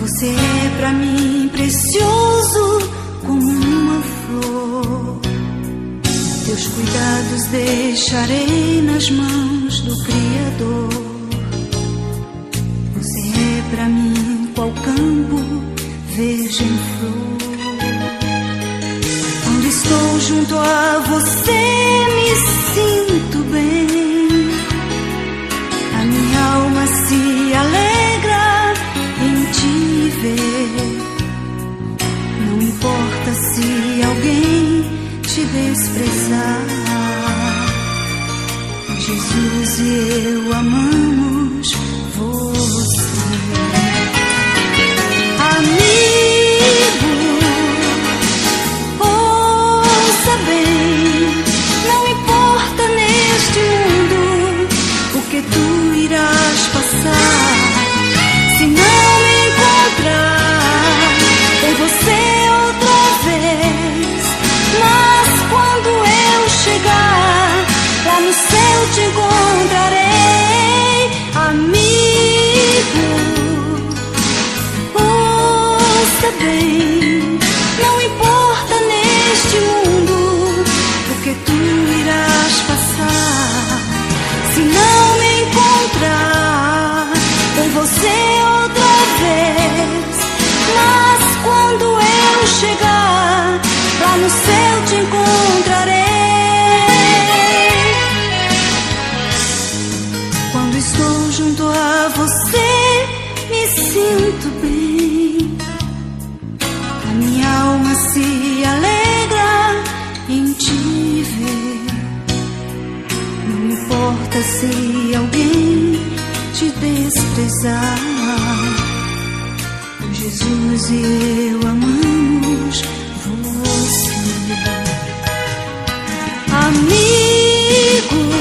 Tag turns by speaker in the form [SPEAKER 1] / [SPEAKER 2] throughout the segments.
[SPEAKER 1] Você é pra mim precioso como uma flor. Teus cuidados deixarei nas mãos do Criador. Você é pra mim qual campo verde em flor. Quando estou junto a você me sinto bem. A minha alma se alegra em te ver. Não importa se alguém te desprezar. Jesus e eu amamos você. Amigo, ouça bem, não importa neste mundo o que tu irás passar. Se não me encontrar com você outra vez, mas quando eu chegar lá no céu te encontrarei. Amigo, ouça bem, não importa neste mundo o que tu irás passar. Se não me encontrar com você outra vez, mas quando eu chegar lá no céu te encontrarei. Quando estou junto a você me sinto bem. A minha alma se alegra em te ver. Não importa se alguém te desprezar. Jesus e eu amamos você. Amigo,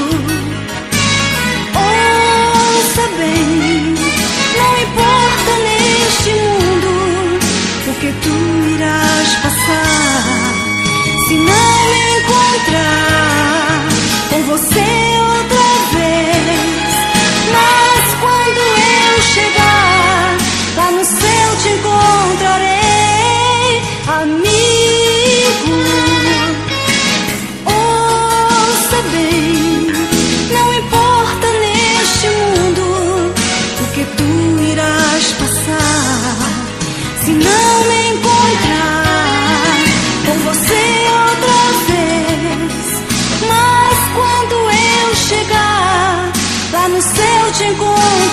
[SPEAKER 1] ouça bem, não importa neste mundo o que tu irás passar. Se não me encontrar com você outra vez, mas quando eu chegar lá no céu te encontrarei. Amigo, ouça bem, não importa neste mundo o que tu irás passar. Se não me encontrar com você outra vez, mas quando eu chegar lá no céu te encontro.